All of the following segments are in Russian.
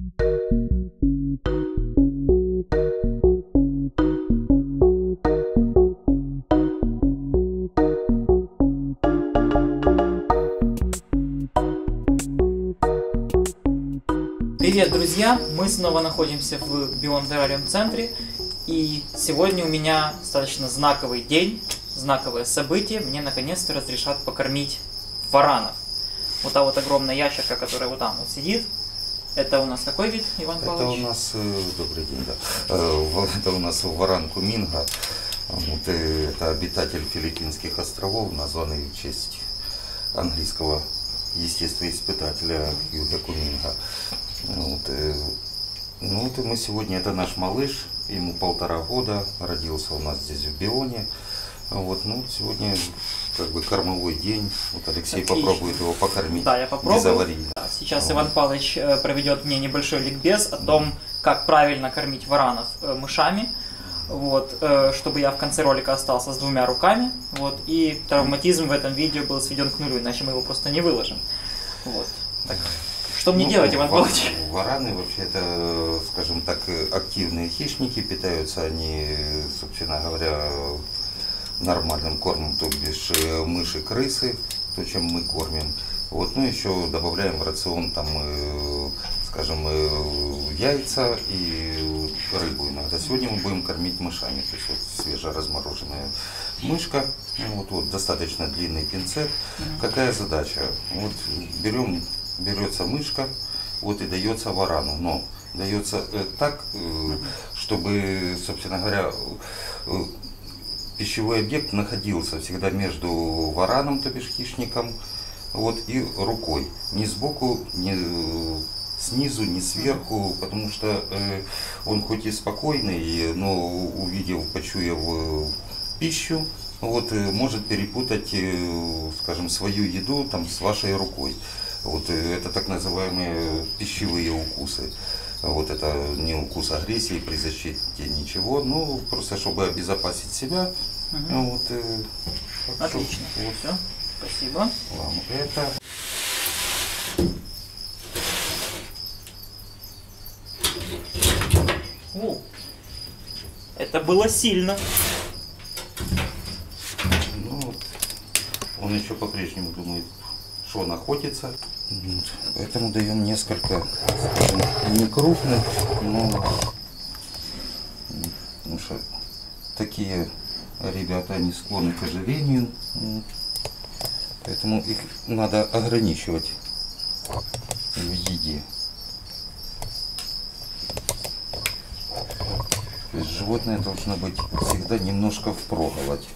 Привет, друзья! Мы снова находимся в BION Terrarium центре, и сегодня у меня достаточно знаковый день, знаковое событие. Мне наконец-то разрешат покормить варанов. Вот та вот огромная ящерка, которая вот там вот сидит, это у нас какой вид, Иван Павлович? Это у нас, добрый день, да. Это у нас варан куминга. Вот, это обитатель Филиппинских островов, названный в честь английского естествоиспытателя Хьюга Куминга. Вот, ну вот и мы сегодня, это наш малыш, ему 1,5 года, родился у нас здесь в Бионе. Вот, ну сегодня как бы кормовой день. Вот Алексей Отлично. Попробует его покормить. Да, я попробую. Без аварии. Да, сейчас Иван Павлович проведет мне небольшой ликбез о том, как правильно кормить варанов мышами. Вот, чтобы я в конце ролика остался с 2 руками. Вот, и травматизм в этом видео был сведен к нулю, иначе мы его просто не выложим. Вот. Так. Что мне делать, Иван Павлович? Вараны вообще это, скажем так, активные хищники, питаются они, собственно говоря, нормальным кормом, то бишь мыши, крысы, то, чем мы кормим. Вот, ну еще добавляем в рацион там, скажем, яйца и рыбу иногда. Сегодня мы будем кормить мышами, то есть вот свежеразмороженная мышка, вот достаточно длинный пинцет. Какая задача? Вот берется мышка, вот и дается варану, но дается так, чтобы, собственно говоря, пищевой объект находился всегда между вараном, то бишь хищником, вот, и рукой. Ни сбоку, ни снизу, ни сверху, потому что он хоть и спокойный, но увидев, почуяв пищу, вот, может перепутать, скажем, свою еду там с вашей рукой. Вот, это так называемые пищевые укусы. Вот, это не укус агрессии при защите, ничего, ну просто чтобы обезопасить себя. Вот, отлично. Вот. Все. Спасибо. Вам это. О, это было сильно. Ну, вот, он еще по-прежнему думает, что он охотится. Вот. Поэтому даем несколько, скажем, не крупных, но потому что такие ребята, они склонны к ожирению. Поэтому их надо ограничивать в еде. То есть животное должно быть всегда немножко впроголодь.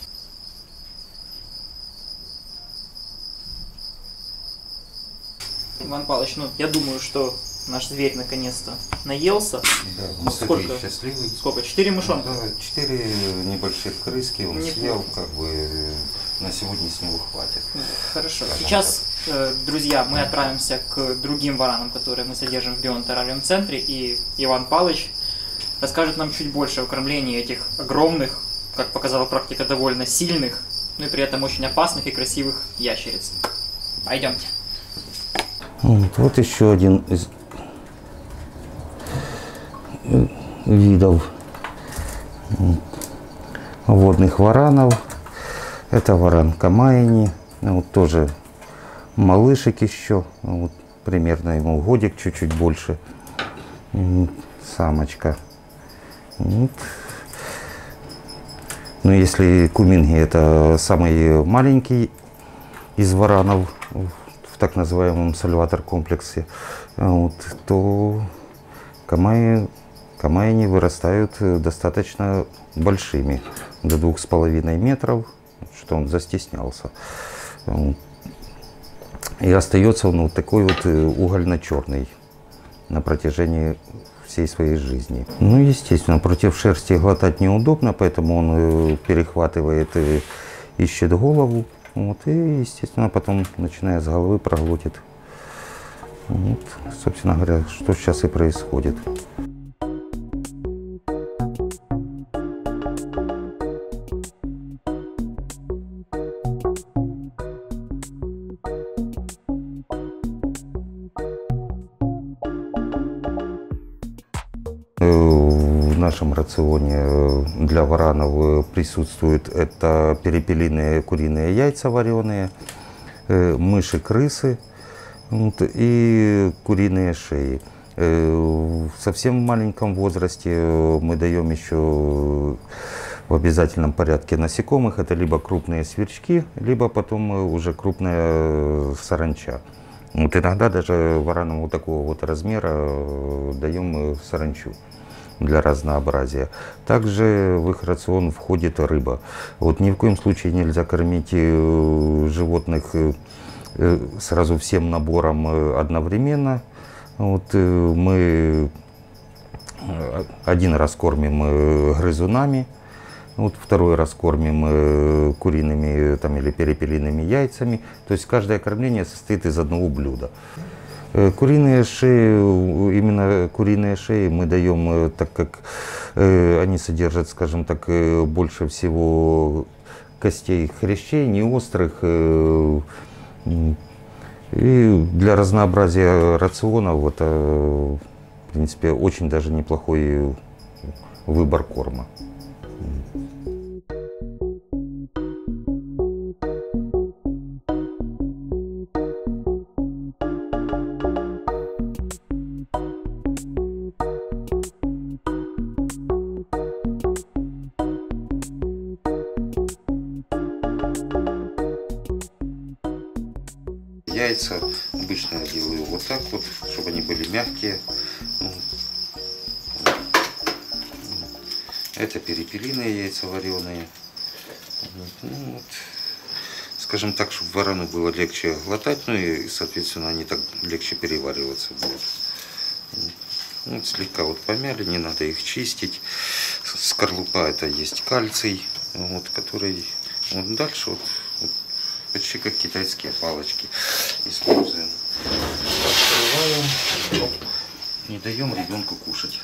Иван Павлович, ну я думаю, что наш зверь наконец-то наелся. Да, ну, сколько? Счастливый. Сколько? 4 мышонка? Да, 4 небольших крыски он съел, как бы на сегодня с него хватит. Хорошо. Сейчас, друзья, мы отправимся к другим варанам, которые мы содержим в BION Terrarium центре, и Иван Павлович расскажет нам чуть больше о кормлении этих огромных, как показала практика, довольно сильных, но и при этом очень опасных и красивых ящериц. Пойдемте. Вот еще один из видов водных варанов. Это варан камаини. Вот тоже малышек еще. Вот, примерно ему годик, чуть-чуть больше. Самочка. Вот. Но если куминги это самый маленький из варанов в так называемом сальватор комплексе, вот, то камаини вырастают достаточно большими, до 2,5 метров, что он застеснялся. И остается он вот такой вот угольно-черный на протяжении всей своей жизни. Ну, естественно, против шерсти глотать неудобно, поэтому он перехватывает и ищет голову. Вот, и, естественно, потом, начиная с головы, проглотит. Вот, собственно говоря, что сейчас и происходит. В нашем рационе для варанов присутствуют это перепелиные куриные яйца вареные, мыши, крысы и куриные шеи. В совсем маленьком возрасте мы даем еще в обязательном порядке насекомых. Это либо крупные сверчки, либо потом уже крупная саранча. Иногда даже варанам вот такого вот размера даем саранчу для разнообразия. Также в их рацион входит рыба. Вот ни в коем случае нельзя кормить животных сразу всем набором одновременно. Вот мы один раз кормим грызунами, вот второй раз кормим куриными или перепелиными яйцами. То есть каждое кормление состоит из одного блюда. Куриные шеи, именно куриные шеи мы даем, так как они содержат, скажем так, больше всего костей хрящей, не острых. И для разнообразия рационов это, в принципе, очень даже неплохой выбор корма. Яйца обычно я делаю вот так вот, чтобы они были мягкие. Это перепелиные яйца вареные. Вот. Скажем так, чтобы варану было легче глотать, ну и, соответственно, они так легче перевариваться будут. Вот, слегка вот помяли, не надо их чистить. Скорлупа — это есть кальций, вот, который вот дальше вот почти как китайские палочки используем. Открываем, не даем ребенку кушать.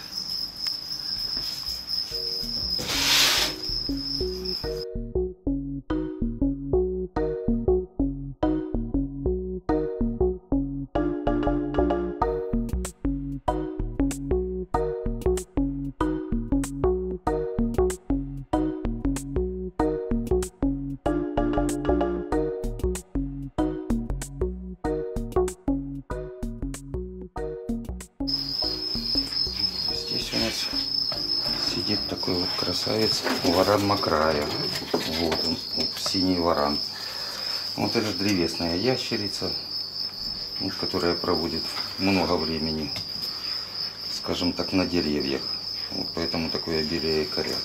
Сидит такой вот красавец, варан Макрая. Вот он, синий варан. Вот это древесная ящерица, которая проводит много времени, скажем так, на деревьях. Вот поэтому такое обилие коря.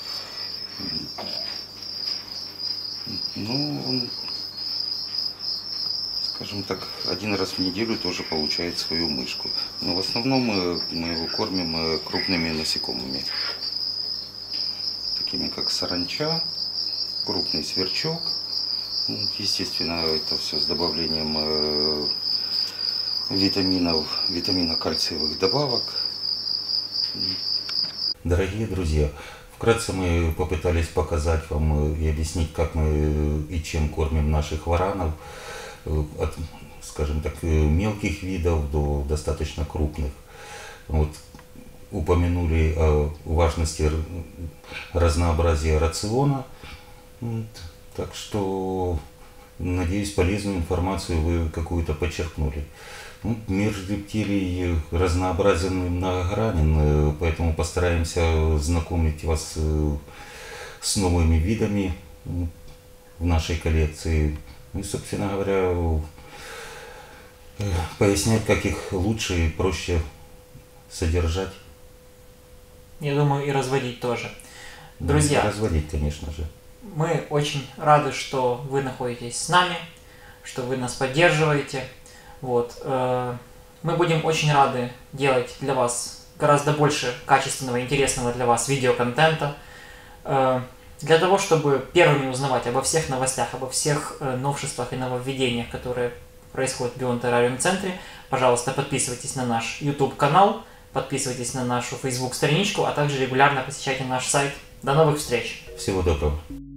Ну, он, скажем так, один раз в неделю тоже получает свою мышку. Но в основном мы его кормим крупными насекомыми, такими как саранча, крупный сверчок. Естественно, это все с добавлением витаминно-кальциевых добавок. Дорогие друзья, вкратце мы попытались показать вам и объяснить, как мы и чем кормим наших варанов. От, скажем так, мелких видов до достаточно крупных. Вот, упомянули о важности разнообразия рациона. Вот, так что, надеюсь, полезную информацию вы какую-то подчеркнули. Мир рептилий разнообразен и многогранен, поэтому постараемся знакомить вас с новыми видами в нашей коллекции. И, собственно говоря, пояснять, как их лучше и проще содержать. Я думаю, и разводить тоже. Друзья, разводить, конечно же. Мы очень рады, что вы находитесь с нами, что вы нас поддерживаете. Вот. Мы будем очень рады делать для вас гораздо больше качественного, интересного для вас видеоконтента. Для того, чтобы первыми узнавать обо всех новостях, обо всех новшествах и нововведениях, которые происходят в BION Terrarium центре, пожалуйста, подписывайтесь на наш YouTube канал, подписывайтесь на нашу Facebook страничку, а также регулярно посещайте наш сайт. До новых встреч! Всего доброго!